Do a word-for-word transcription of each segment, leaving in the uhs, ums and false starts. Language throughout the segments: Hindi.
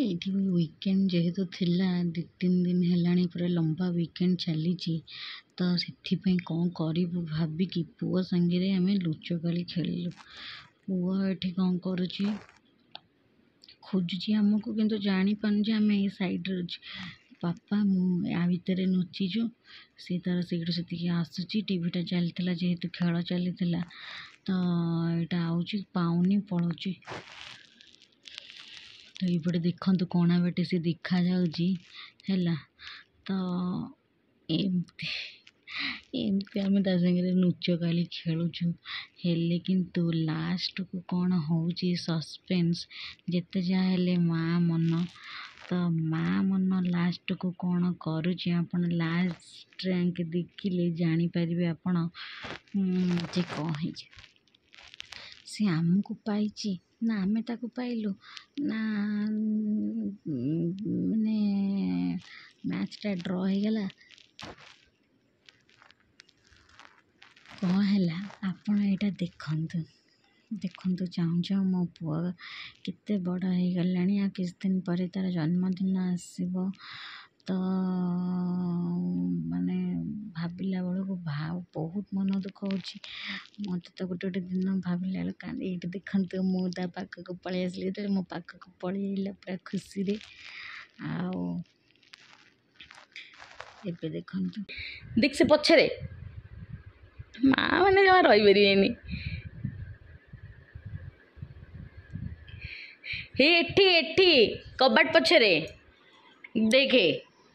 ଏଇଠି ବି ୱିକେଣ୍ଡ ଯେହେତୁ ଥିଲା ଦୁଇ ତିନି ଦିନ ହେଲାଣି ପୁରା ଲମ୍ବା ୱିକେଣ୍ଡ ଚାଲିଛି ତ ସେଥିପାଇଁ କ'ଣ କରିବୁ ଭାବିକି ପୁଅ ସାଙ୍ଗରେ ଆମେ ଲୁଚକାଳି ଖେଳିଲୁ। ପୁଅ ଏଠି କ'ଣ କରୁଛି ଖୋଜୁଛି ଆମକୁ କିନ୍ତୁ ଜାଣିପାରୁନି ଯେ ଆମେ ଏଇ ସାଇଡ଼୍ରେ ଅଛି। ବାପା ମୁଁ ୟା ଭିତରେ ନୁଚିଛୁ। ସେ ତାର ସେଇଠୁ ସେତିକି ଆସୁଛି। ଟିଭିଟା ଚାଲିଥିଲା ଯେହେତୁ ଖେଳ ଚାଲିଥିଲା ତ ଏଇଟା ଆଉଛି ପାଉନି ପଳାଉଛି। ତ ଏଇପଟେ ଦେଖନ୍ତୁ କଣା ବାଟେ ସେ ଦେଖାଯାଉଛି ହେଲା। ତ ଏମିତି ଏମିତି ଆମେ ତା ସାଙ୍ଗରେ ଲୁଚକାଳି ଖେଳୁଛୁ। ହେଲେ କିନ୍ତୁ ଲାଷ୍ଟକୁ କ'ଣ ହେଉଛି ସସ୍ପେନ୍ସ। ଯେତେ ଯାହା ହେଲେ ମା' ମନ ତ ମା' ମନ ଲାଷ୍ଟକୁ କ'ଣ କରୁଛି ଆପଣ ଲାଷ୍ଟ ର୍ୟାଙ୍କ ଦେଖିଲେ ଜାଣିପାରିବେ ଆପଣ ଯେ କ'ଣ ହେଇଛି। ସେ ଆମକୁ ପାଇଛି ନା ଆମେ ତାକୁ ପାଇଲୁ ନା ମାନେ ମ୍ୟାଚ୍ଟା ଡ୍ର ହେଇଗଲା କ'ଣ ହେଲା ଆପଣ ଏଇଟା ଦେଖନ୍ତୁ ଦେଖନ୍ତୁ ଚାହୁଁ ଚାହୁଁ ମୋ ପୁଅ କେତେ ବଡ଼ ହେଇଗଲାଣି। ଆଉ କିଛି ଦିନ ପରେ ତା'ର ଜନ୍ମଦିନ ଆସିବ ତ ମାନେ ଭାବିଲା ବେଳକୁ ଭାଉ ବହୁତ ମନ ଦୁଃଖ ହେଉଛି। ମୋତେ ତ ଗୋଟେ ଗୋଟେ ଦିନ ଭାବିଲା ବେଳକୁ କାନ୍ଦି ଏଇଠି ଦେଖନ୍ତୁ ମୁଁ ତା ପାଖକୁ ପଳେଇ ଆସିଲି। ଯେତେବେଳେ ମୋ ପାଖକୁ ପଳେଇଲା ପୁରା ଖୁସିରେ। ଆଉ ଏବେ ଦେଖନ୍ତୁ ଦେଖ ସେ ପଛରେ ମା' ମାନେ ଜମା ରହିପାରିବେନି। ହେ ଏଠି ଏଠି କବାଟ ପଛରେ ଦେଖେ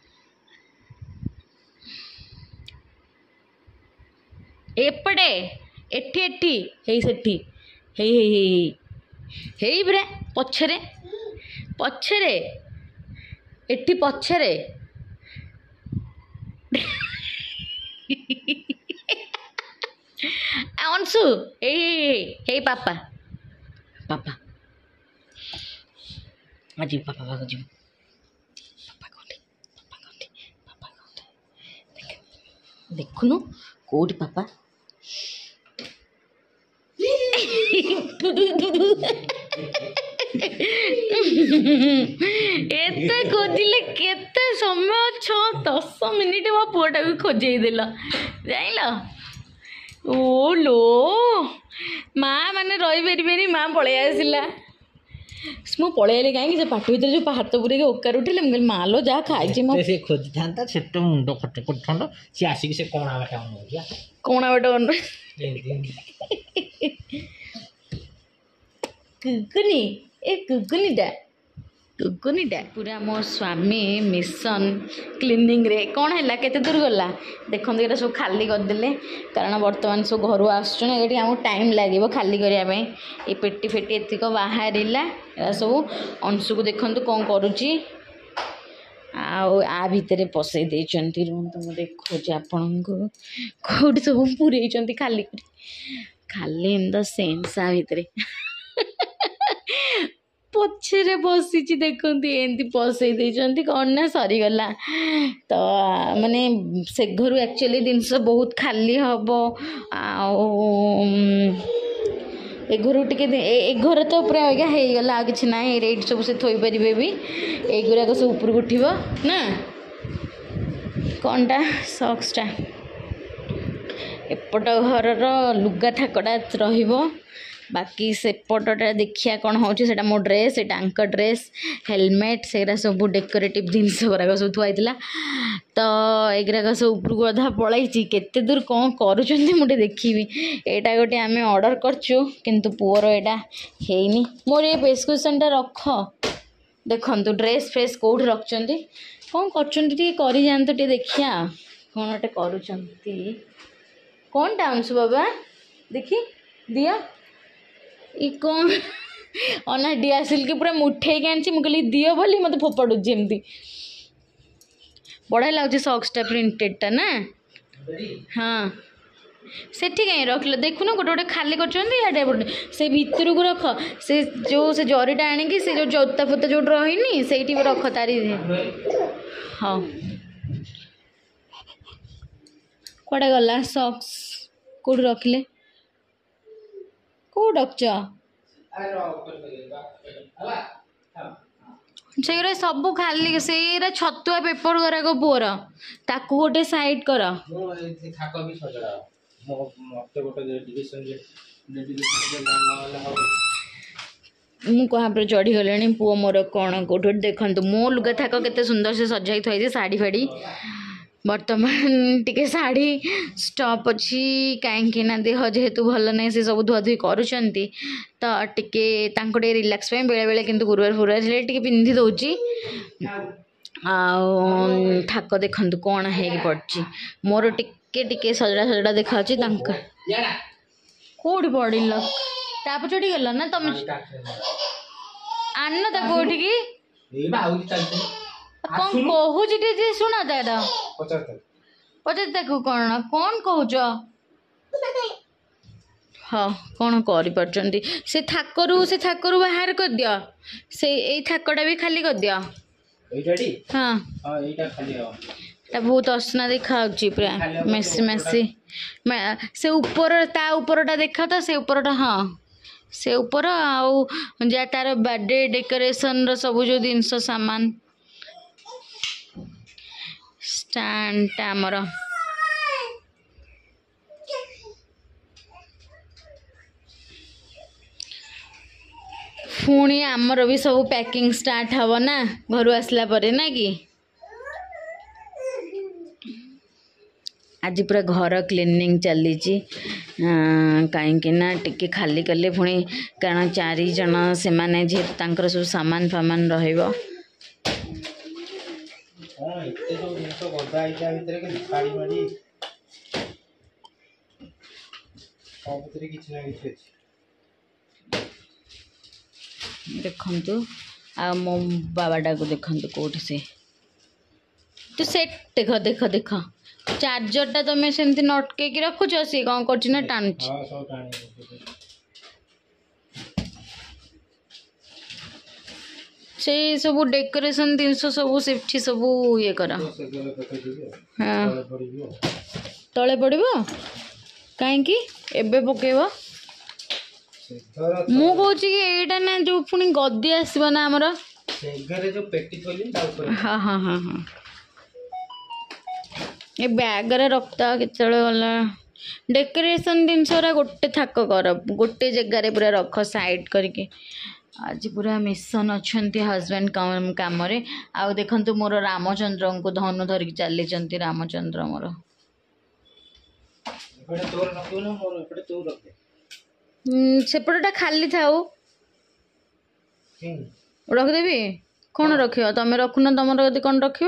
ଏପଟେ ଏଠି ଏଠି ହେଇ ସେଠି ହେଇ ହେଇ ହେଇ ହେଇ ହେଇ ପୁରା ପଛରେ ପଛରେ ଏଠି ପଛରେ ଅଂଶୁ ଏଇ ହେଇ ହେଇ ପାପା ପାପା ଯିବୁ ପାପା ପାଖକୁ ଯିବୁ। ପାପା କୋଉଠି ପାପା କୋଉଠି ପାପା କୋଉଠି ଦେଖୁନୁ କୋଉଠି ପାପା ଏତେ ଖୋଜିଲେ କେତେ ସମୟ ଛଅ ଦଶ ମିନିଟ୍ ମୋ ପୁଅଟାକୁ ଖୋଜେଇ ଦେଲ ଜାଣିଲ। ଓ ଲୋ ମା' ମାନେ ରହିପାରିବେନି। ମା' ପଳେଇ ଆସିଲା। ମୁଁ ପଳେଇ ଆଇଲି କାହିଁକି ସେ ପାଟି ଭିତରେ ଯେଉଁ ହାତ ପୁରେଇକି ଓକାର ଉଠିଲେ ମୁଁ କହିଲି ମାଲୋ ଯାହା ଖାଇଛି ମୋ ସେ ଖୋଜିଥାନ୍ତା ସେତ ମୁଣ୍ଡ ଖଟ କରିଥାନ୍ତା ସିଏ ଆସିକି ସେ କଣା ବାଟ ଅନଉଛି କଣା ବାଟ ଅନ କୁକୁନି ଏ କୁକୁନିଟା କୁକୁନିଟା ପୁରା ମୋ ସ୍ୱାମୀ ମିଶନ କ୍ଲିନିଂରେ କ'ଣ ହେଲା କେତେ ଦୂର ଗଲା ଦେଖନ୍ତୁ। ଏଇଟା ସବୁ ଖାଲି କରିଦେଲେ କାରଣ ବର୍ତ୍ତମାନ ସବୁ ଘରୁ ଆସୁଛନ୍ତି। ଏଠି ଆମକୁ ଟାଇମ୍ ଲାଗିବ ଖାଲି କରିବା ପାଇଁ। ଏ ପେଟି ଫେଟି ଏତିକ ବାହାରିଲା ଏରା ସବୁ ଅଂଶୁକୁ ଦେଖନ୍ତୁ କ'ଣ କରୁଛି। ଆଉ ଆ ଭିତରେ ପଶେଇ ଦେଇଛନ୍ତି। ରୁହନ୍ତୁ ମୁଁ ଦେଖୁଛି ଆପଣଙ୍କୁ କେଉଁଠି ସବୁ ପୁରେଇଛନ୍ତି ଖାଲି କରି ଖାଲି ଇନ୍ ଦ ସେନ୍ସ ଆ ଭିତରେ ପଛରେ ବସିଛି ଦେଖନ୍ତୁ ଏମିତି ପଶେଇ ଦେଇଛନ୍ତି। କ'ଣ ନା ସରିଗଲା ତ ମାନେ ସେ ଘରୁ ଆକ୍ଚୁଆଲି ଜିନିଷ ବହୁତ ଖାଲି ହେବ। ଆଉ ଏ ଘରୁ ଟିକେ ଏ ଘର ତ ପୁରା ଆଜ୍ଞା ହେଇଗଲା ଆଉ କିଛି ନାହିଁ। ଏଇଠି ସବୁ ସେ ଥୋଇପାରିବେ ବି ଏଇଗୁଡ଼ାକ ସବୁ ଉପରକୁ ଉଠିବ ନା କ'ଣଟା ସକ୍ସଟା ଏପଟ ଘରର ଲୁଗା ଠାକଟା ରହିବ। ବାକି ସେପଟଟା ଦେଖିବା କ'ଣ ହେଉଛି। ସେଇଟା ମୋ ଡ୍ରେସ୍ ସେଇଟା ଆଙ୍କ ଡ୍ରେସ୍ ହେଲମେଟ୍ ସେଗୁଡ଼ା ସବୁ ଡେକୋରେଟିଭ୍ ଜିନିଷ ଗୁଡ଼ାକ ସବୁ ଥୁଆ ହେଇଥିଲା। ତ ଏଗୁଡ଼ାକ ସବୁ ଉପରକୁ ଅଧା ପଳାଇଛି। କେତେ ଦୂର କ'ଣ କରୁଛନ୍ତି ମୁଁ ଟିକେ ଦେଖିବି। ଏଇଟା ଗୋଟେ ଆମେ ଅର୍ଡ଼ର କରିଛୁ କିନ୍ତୁ ପୁଅର ଏଇଟା ହେଇନି। ମୋର ଏ ପ୍ରେସ୍କ୍ରିପ୍ସନ୍ଟା ରଖ ଦେଖନ୍ତୁ ଡ୍ରେସ୍ ଫ୍ରେସ୍ କେଉଁଠି ରଖିଛନ୍ତି କ'ଣ କରୁଛନ୍ତି ଟିକେ କରିଯାଆନ୍ତୁ ଟିକେ ଦେଖିବା କ'ଣ ଗୋଟେ କରୁଛନ୍ତି। କ'ଣଟା ଅଂଶୁ ବାବା ଦେଖି ଦିଅ ଇ କ'ଣ ଅନା ଡିଆସିଲ୍କି ପୁରା ମୁଠେଇକି ଆଣିଛି। ମୁଁ କହିଲି ଦିଅ ବୋଲି ମୋତେ ଫୋପାଡ଼ୁଛି ଏମିତି ବଢ଼ିଆ ଲାଗୁଛି ସକ୍ସଟା ପ୍ରିଣ୍ଟେଡ଼ଟା ନା ହଁ ସେଠି କାହିଁ ରଖିଲ ଦେଖୁନ ଗୋଟେ ଗୋଟେ ଖାଲି କରୁଛନ୍ତି। ଇଆଡ଼େ ଏପଟେ ସେ ଭିତରକୁ ରଖ ସେ ଯେଉଁ ସେ ଜରିଟା ଆଣିକି ସେ ଯେଉଁ ଜୋତା ଫୋତା ଯେଉଁଠି ରହିନି ସେଇଠି ବି ରଖ ତାରି ହଉ କୁଆଡ଼େ ଗଲା ସକ୍ସ କେଉଁଠି ରଖିଲେ କେଉଁଠି ରଖିଛ ସେଗୁରା ସବୁ ଖାଲି ସେଇରା ଛତୁଆ ପେପର ଗୁରାକ ପୁଅର ତାକୁ ଗୋଟେ ସାଇଡ କର। ମୁଁ ଏ ଥାକ ବି ସଜଡ଼ା ମୋ ମତେ ଗୋଟେ ଡିଭିଜନ ମୁଁ कहाँ पर चढ़ीगले पुओ मोर कौन कौट देखु मो लुगा थाक केते सुंदर से सजाई थी शाढ़ी फाड़ी बर्तमान टिके शाढ़ी स्टॉप अच्छी कहीं देह जेहेतु भल नहीं से सब धुआ धुई करुँच तो टिके टे रिलैक्स बेले बेले किंतु गुरुवार फुरुवार टिके पिंधि दौची थाक देखु कौन है पड़ी मोर टिके टिके सजड़ा सजड़ा देखा कौटी पड़ ताप चढ़ी गल ना तुम आन ता कौटी की कौन कहूँ शुण तार पचार ताकू कौन कौन कहूच हाँ कौन कर से थाकरू से थाकरू बाहर कर दिया से यही थाकटा भी खाली कर दिया हाँ ता बहुत असना देखा पूरा मेसी मेसी से ऊपर ता ऊपरटा देखा तो से ऊपरटा हाँ से ऊपर आउ जा तार बर्थडे डेकोरेशन सब जो जिनस सामान स्टैंड आमर पुणी आमर भी सब पैकिंग स्टार्ट हम ना घर आसला परे ना कि आज पूरा घर क्लीनिंग चली कहीं टिके खाली कले पुणी कारण चार जन से माने जेहेतु सब सामान फामान रहिबो देखंतु आ मो बाबाटा को देखंतु कोठी से तो सेट देख देख देख चार्जरटा तुम सेमती नटके रखुच सी कौन कर टाणु से सब डेकोरेशन जिनस सब से सब ये कर हाँ तले पड़ो कहीं एबे पकेब मु कौच कि एटा ना जो पुणी गदी आसब ना आमर हाँ हाँ हाँ हाँ ये बैग रे रखता केत गला डेकोरेशन जिनस गोटे थाक कर गोटे जगार पूरा रख साइड करके आज पूरा मिशन अच्छा हजबैंड काम कम आउ देखु मोर रामचंद्र को धनु धरिक चली रामचंद्र मोर सेपटा खाली था रखदेवी कौन रख तुम रखुन तुम कौन रख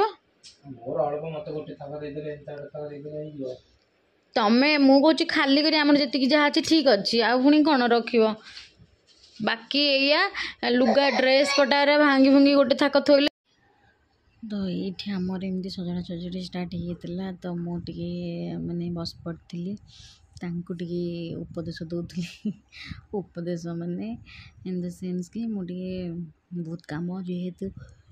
तमें मु कौच खाली कर जी जहाँ अच्छी ठीक अच्छे आ पुणी कौन रख बाकी या लुगा ड्रेस पटारे भांगी भुंगी गोटे थाक थोले तो ये आमर एमती सजड़ा सजड़ी स्टार्ट होता तो मुझे माने बस पड़ी टे उपदेश दूसरी उपदेश माने इन द सेन्स कि मुझे बहुत काम जेहेतु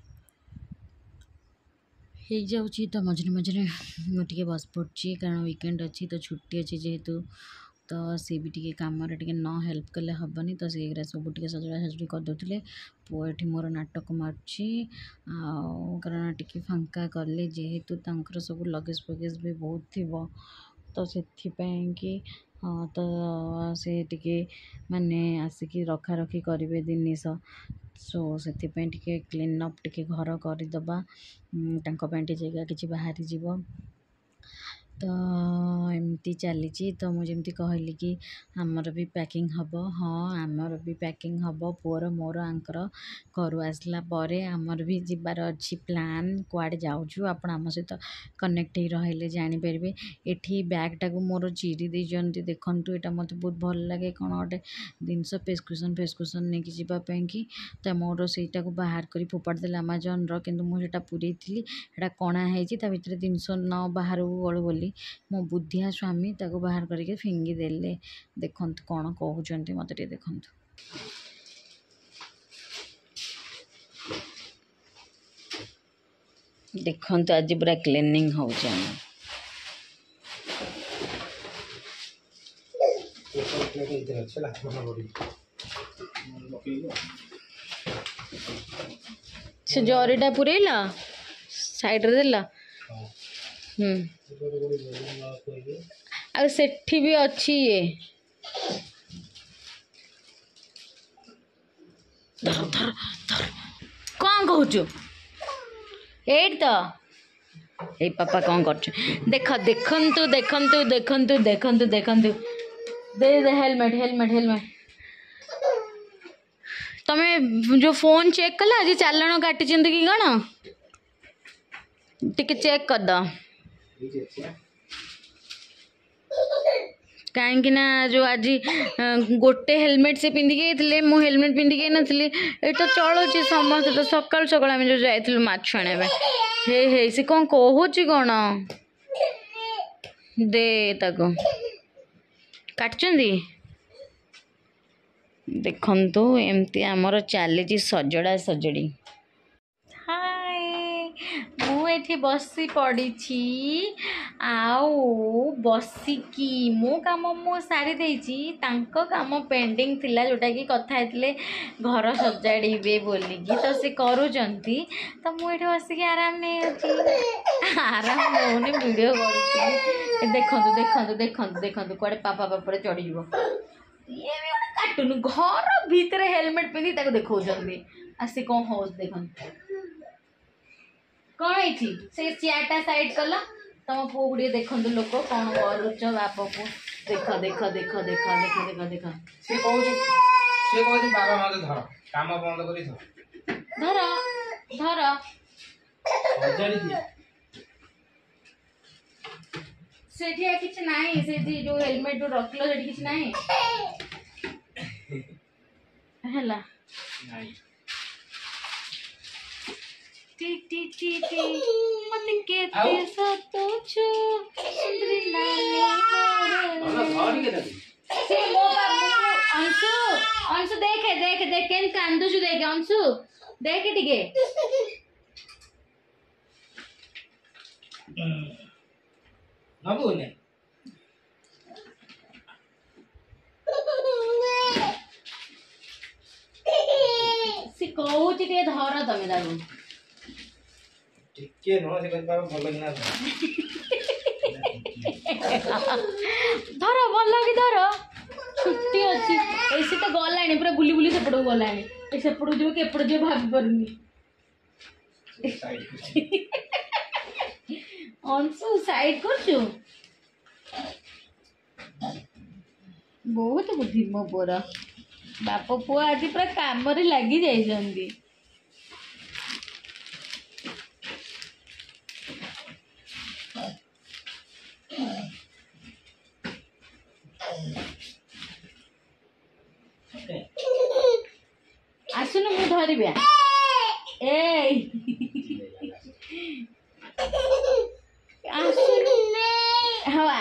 हो जाऊँगी तो मझे मझे मुझे बस पड़ी कारण वीकेंड अच्छी तो छुट्टी अच्छी जेहेतु तो सी भी टी कम टे न हेल्प कले हेनी तो से सब टे सजड़ा सजड़ी करदे पुओ ये मोर नाटक मार्ची कारण टे फांका कले जेहेतु तांकर सब लगेज फगेज भी बहुत थी तो से कि हाँ तो से टे माने आसिक रखा रखी करेंगे जिनिस सो से क्लीन अप टे घर करदे टे जगह किसी बाहरी जीव तो एमती चली तो मुझे कहली कि आमर भी पैकिंग हम हाँ आमर भी पैकिंग हम पुअर मोर आंकर घर आसला परे आमर भी जीवार अच्छी प्लान कुआड़े जाऊँ आपण आम सहित कनेक्ट ही रहिले जानीपर एठी बैगटा को मोर चिरी देती देखूँ यहाँ मत बहुत भल लगे कौन गोटे जिनस प्रेस्क्रिप्शन फेस्क्रिप्शन नहीं जावाई कि तो मोर सेटा को बाहर कर फोपाड़ी आमाजन रिंतु मुझे पूरी थी कणा है भितर जिनस न बाहर गलु बोली मो बुद्धिया स्वामी ताको बाहर करके फिंगी देले देखु कौन कहते मत देखु देखु आज पूरा क्लीनिंग हो से जरीटा पुरेला साइड रे देला हम्म आ सेठी भी अच्छी ये धर धर धर कौन कहूचु एट तो ए पापा कौन कर देख देखंतु देखंतु देखंतु देखंतु देखंतु दे दे हेलमेट हेलमेट हेलमेट तमें जो फोन चेक कला आज चालाण काटी कि कौन टिके चेक कर दो कहीं ना जो आज गोटे हेलमेट से पिंधिक थे मु हेलमेट पिंधिक नथी ये तो चलुची समस्त तो सकाल सकाल आम जो जाइलु माछ आने हे हे से कौन कहूँ कौन दे ताको काटुंदी देखंतु एमती आमर चली सजड़ा सजड़ी हाय मुझे बसी पड़ी आउ बसिकी मो काम मु सारी देछि तांको काम पेंडिंग थिला जोटा कि कथा हेतले घर सजाड़े बोलिकी तो से करूचंती तो मुझे बसिकी आराम नहीं अछि आराम होने वीडियो करूछि देखंतु देखंतु देखंतु देखंतु कुआडे पापा पापरे चढ़ी जीवो ये भी गोटे कार्टून घर भितर हेलमेट पिंधि ताको देखौछंती आसी कौन होस देखन कौन है से चेयरटा साइड कल तुम पुओ गुड़े देखु लोक कौन करुच बाप को देख देख देख देख देख देख देख से कहू से कहू बाबा मते धर काम बंद करी धर धर धर सजाड़ी दे सेठी किछ नाही सेठी जो हेलमेट जो रखलो सेठी किछ नाही हला नाही टी टी टी टी मते केते सतोछु सुंदरी नानी मोरे घर के दे से मो बाबू अंशु अंशु देखे देखे देख केन कांदु छु देखे अंशु देखे टिके बाबू ने से कहू टिके धर तमे दारू टिके न से बाबा भल कि ना धर भल कि धर छुट्टी अच्छी ऐसे तो गलानी पूरा बुली बुली सेपट गलानी सेपट जो केपट जो भाभी पारुनी अंशु साइड कर बहुत बुद्धि मो पुअर बाप पुआ आज पूरा काम लगी जाइछंती आसुन मु धरबी ए आसुन हवा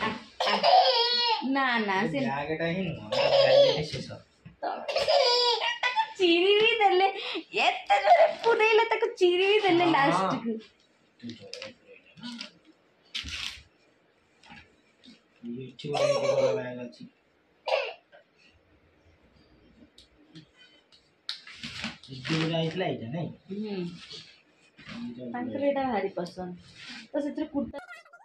ना ना से आगेटा ही न गाली शेष चिरी भी देले एते जोरे पुरेला तक चिरी भी देले लास्ट को ये छोरे के बोला बैग अछि जोरा इतला इटा नहीं हम्म तांकर एटा भारी पसंद तो सेत्र कुर्ता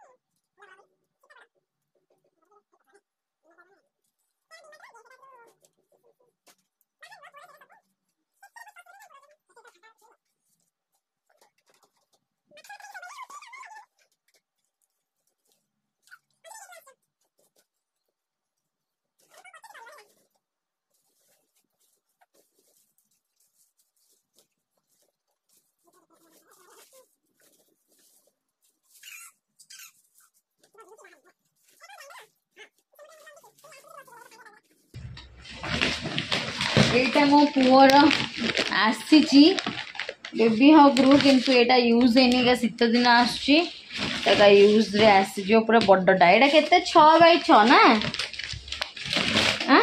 एटा मो पुअर आसी बेबी हग्रु किंतु एटा यूज हैनी का शीत दिन आसुची तका यूज रे आसी जो पूरा बड्डटा एटा केते छह बाय छह ना हां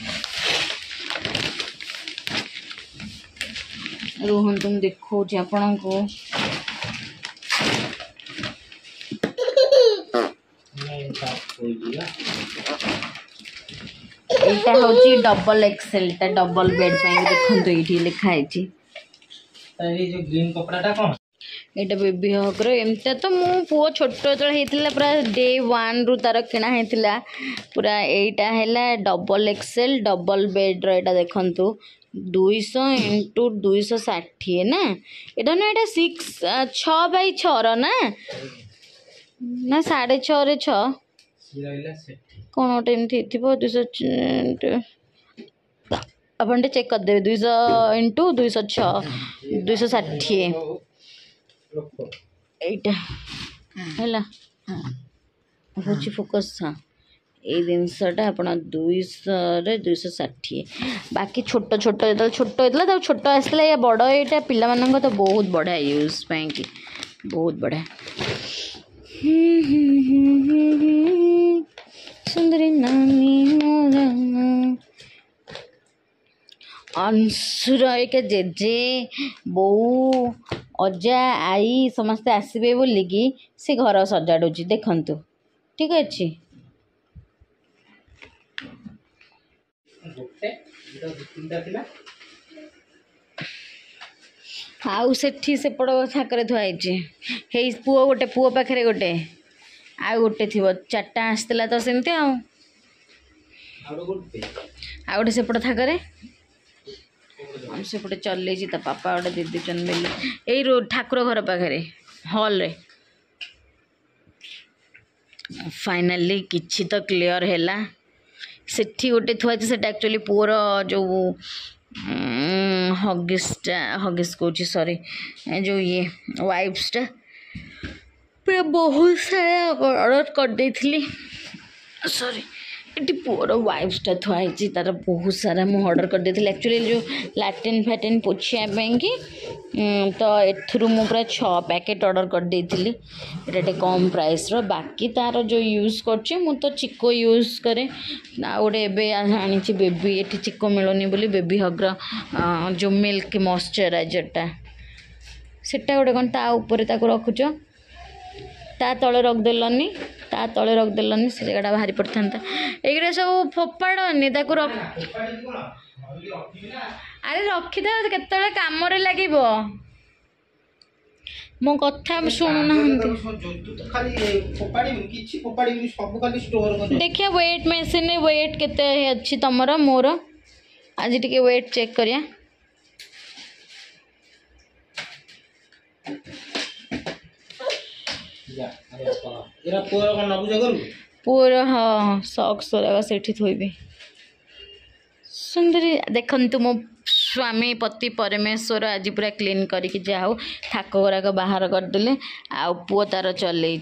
रोहन तुम देखो जे आपन को नहीं ता कोई दिया एटा होची डबल एक्सेल ता डबल बेड पे देखंतु एठी लिखा है छी ये जो ग्रीन कपड़ाटा कौन एटा बेबी हगर एमती तो मो पुओ छोट जो होता पूरा डे वन रु तार किणा होता पूरा एटा है डबल एक्सेल डबल बेड रहा देखु दुईश इंटू दुईश षाठी ना एटा ना एटा सिक्स छ बै छ ना ना साढ़े छे छ कौन गोटे एमती दुईश अपन चेक करदे दुईश इंटू दुईश छ दुईश षाठी एटा है हूँ फोकस हाँ ये जिनसटा आप दुईश दुईश षाठी बाकी छोट छोट जो छोट होता तो छोट आसला या बड़ यहाँ पिला तो बहुत बढ़िया यूज कि बहुत बढ़िया सुंदरी नानी अंशुर एक जेजे बो अजा आई समस्ते आसबे बोलिकी से घर सजाड़ुची देखंतु ठीक अच्छे आउ सेठी सेपट थाकरे थुआई हे पुओ गोटे पुओ पाखे गोटे आउ गोटे थी चार्टा आसला तो सेमती आउ गोटे सेपट थाकरे सेपटे चल पापा गोटे दीदी चंद बेले यही ठाकुर घर पाखे हॉल रे फाइनाली किछि तो क्लियर हैला सेठी गोटे थुआ से एक्चुअली पुअर जो हगिसटा हगिस कौची सॉरी जो ये वाइप्सटा पूरा बहुत सारा ऑर्डर कर देथिली सॉरी ये पुअर वाइप्सटा थुआई तार बहुत सारा मुझे ऑर्डर कर देती एक्चुअली जो लैट्रिन फैट्रिन पोछापी कि तो एथुरु मु पूरा छ पैकेट ऑर्डर कर देती ये कम प्राइस रो बाकी तार जो यूज कर मु तो चिको यूज करे गोटे एवं आनी बेबी ये चिको मिलूनी बोली बेबी हग्र जो मिल्क मॉइस्चराइजरटा सेटा गोटे कौन ता ऊपर ताको रखुच ता तले रखदेलनी ता तले रखदेलनी से जगह बाहरी पड़ता ये सब फोपाड़नी ताको रख अरे रखीद केतले काम लगे मो कथा शुणुना देखिए वेट मेसिन वेट केते अच्छी तमर मोर आज टिके वेट चेक करिया पूरा हाँ सॉक्स से थोबी सुंदरी देखंतु मो स्वामी पति परमेश्वर आज पूरा क्लीन करके जाओ थाक गुराक बाहर करदे आ पुओ तार चल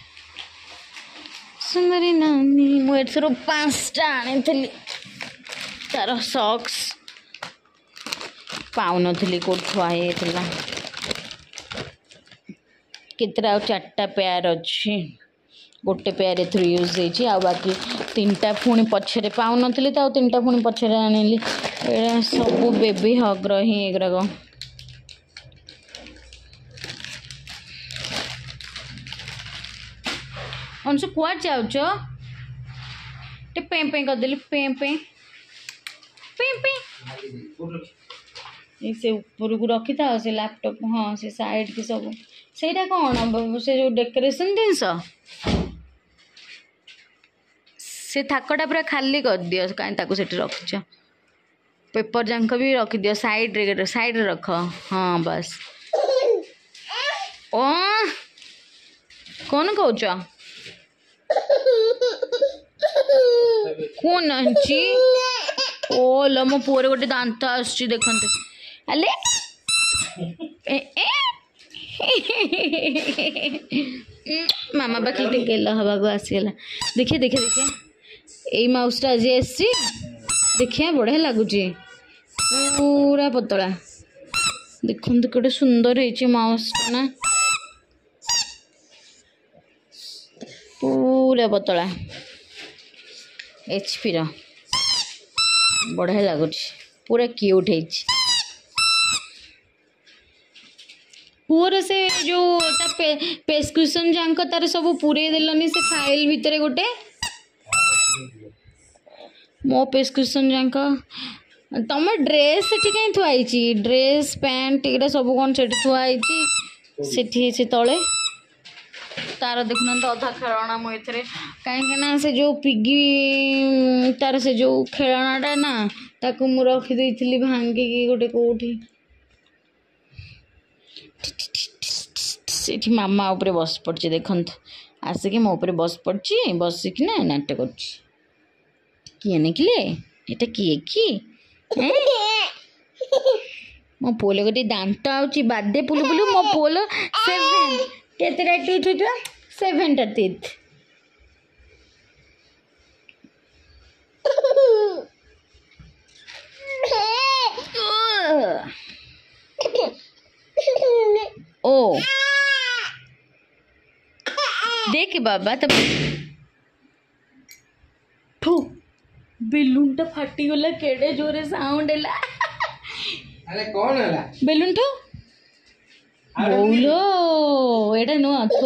सुंदरी नानी मुझे पाँचटा आनी तार सॉक्स पाऊन थुआई केतरा चार्टा पेयर अच्छी गोटे पेयर एथर यूज होती आ बाकी तीन टा पुणी पछरे पाऊन तो तीन टा पुणी पछरे आनिली सब बेबी हग्र ही एगुराक अंशु कुआ जाऊच टे पे पे करदेली पे पे पे पे से ऊपर को रखी था से लैपटॉप हाँ से साइड की सब सेटा कौन से जो डेकोरेशन जिनस से थाकटा पूरा खाली कर दियो कहीं ताको सेठी रखिच पेपर जांक भी रखी दियो साइड रे साइड रे रख हाँ बस ओ कौन कौच कौन अच्छी ओ लो मो पुअर गोटे दांत आसुची देखते अले ए ए मामा पाखे टिके हवा को आसीगला देखिए देखिए देखिए यही माउसटा आज आसी देखिए बढ़िया लगुच पूरा पतला देखते केटे सुंदर है माउसटा ना पूरा पतला एचपी रा बढ़िया लगुच पूरा क्यूट है पुअर से जो प्रेस्क्रिप्शन जांक तार सब पूरे देलनी से फाइल भितर गोटे मो प्रेस्क्रिप्शन जांक तुम ड्रेस सेठी कहीं थुआई ड्रेस पैंट एरा सब कौन से थुआई से तले तार देखुना तो अधा खेलना मु एथरे कहीं ना से जो पिगी तार से जो खेलनाटा ना ताकू मु रखी देइथिली भांगिकी गोटे कोठी सेठी मामा ऊपर बस पड़ची देखंत आसिक मो ऊपर बस पड़ची बसिकिना नाटक करची किए निकले एटा किए की मो पोल गोटे दांत आउची बादे पुलु पुलु मो पोल सेवन केतेटा टीथ होइतो सेवेनटा टीथ ओ देख बाबा तब ठू बेलून टा फाटी गला केडे जोरे साउंड हैला अरे कौन हैला बेलून ठू बोलो एटा नो अथो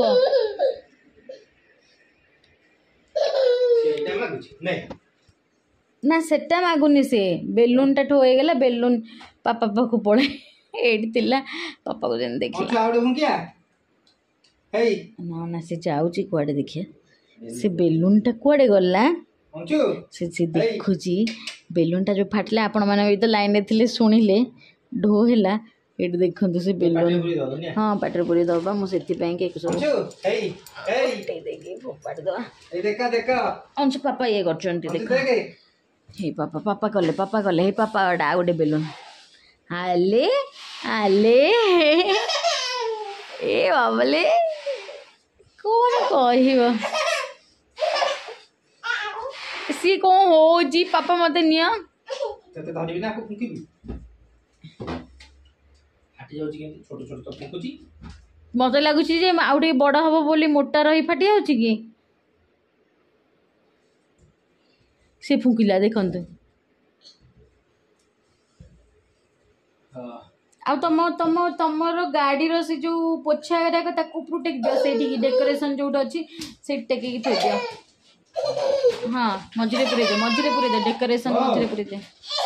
सेटा मागुछ नहीं ना सेटा मागुनी से बेलून टा ठो होई गला बेलून पापा पाखु पळे एडी तिला पापा को जन देखि अच्छा आवडे हूं क्या हे ना ना से जाउची कुआडे देखिए से बेलून टा कुआडे गला अंचू से से देखुची बेलून टा जो फाटला आपण माने भी तो लाइन रे थिले सुनिले ढो हैला एडी देखंतु से बेलून हां पाटर पुरी दबा मु सेति पई के कुछ अंचू हे हे देखि फोपाड़ दो ए देखा देखा अंचू पापा ये करचंती देखो देखे हे पापा पापा कले पापा कले हे पापा डा गोटे बेलून आले आले ए बाबले कौन कहब सी कौन हो जी पापा मत निया तते धरिबी ना को फुंकीबी फाटी जाउची केंती छोट छोट तो फुंकुची मत लगुच आउ टे बड़ हम बोली मोटा रही फाटी जाऊँ कि से फुंकिला देखते आ तुम तुम तुमर गाड़ी रो से जो पोछा गुराक ताकू प्रोटेक्ट दियो से डेकोरेशन जो अच्छी से टेक थी दियो हाँ मझे पूरे दे मझे पूरे दे डेकोरेशन मझे पूरे दे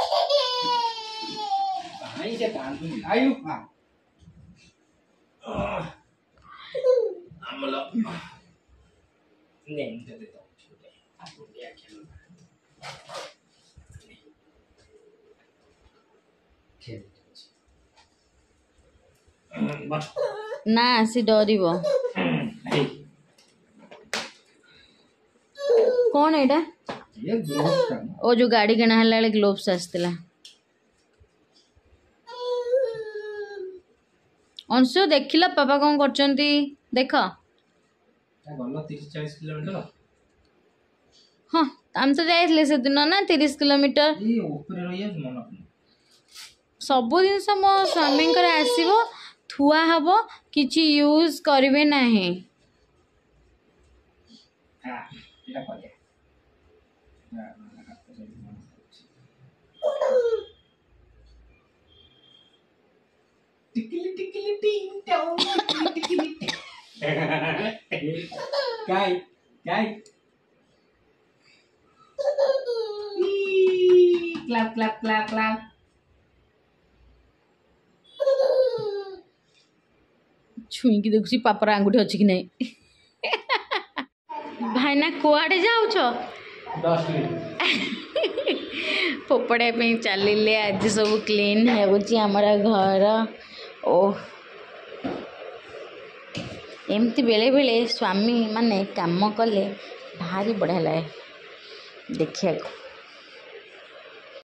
आयु ना सी डर कौन एटा ओ जो गाड़ी किना है ग्लोव्स आसला अंशु देखिला पापा कौन करचंती देख हाँ हम तो जाइए से दिन ना तीस किलोमीटर सब जिनस मो स्वामी आसब थुआ हम किसी यूज करेंगे ना टिकली टिकली टिंग टोंग टिकली टिकली काय काय क्लैप क्लैप क्लैप क्लैप छुई की देखुची पापर आंगुठी अच्छी कि नहीं भाईना कुआडे जाऊछ फोपड़ा पे चलिले आज सब क्लीन होची हमारा घर ओ एमती बेले बेले स्वामी माने काम कले भारी बढ़िया लगे देखिए